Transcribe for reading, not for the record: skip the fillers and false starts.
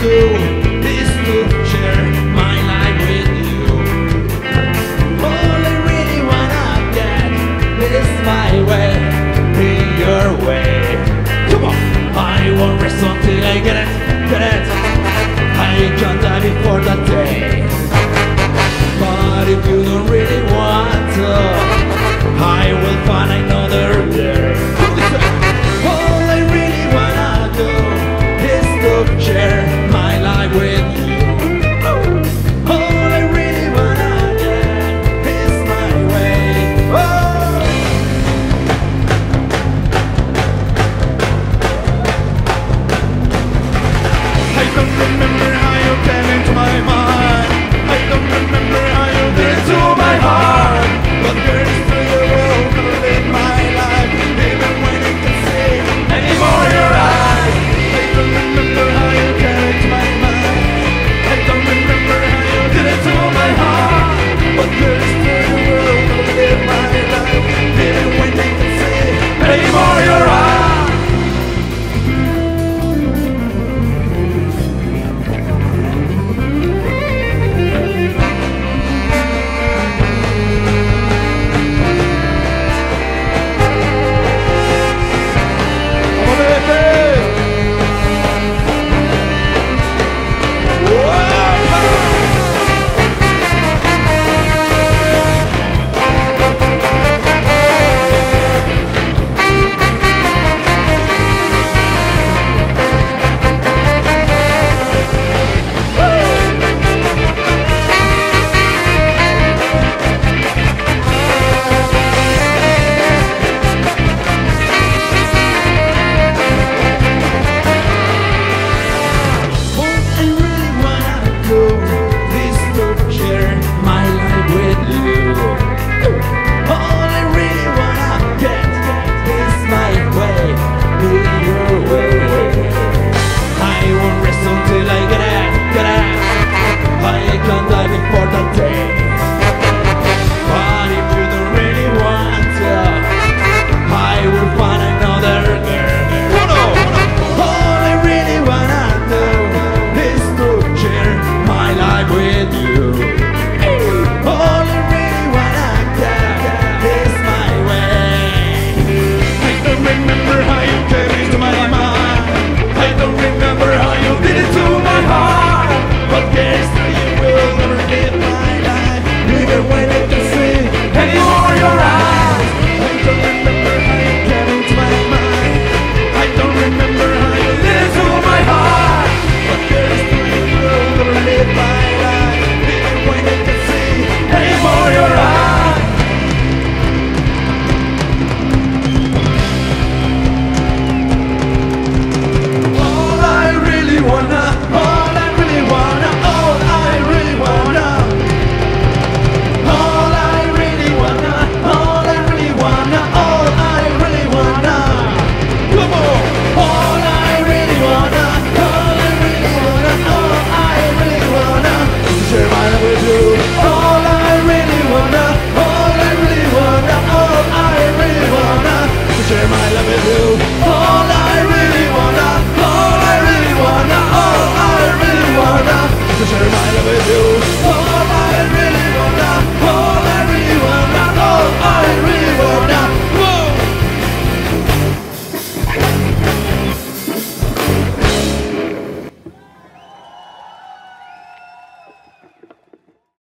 do is to share my life with you. All I really wanna get is my way, be your way. Come on, I won't rest until I get it, get it. I can't die before that day. But if you don't really want to, I will find another day. All I really wanna do is to share my life with you. All I really wanna get is my way. Oh. I come from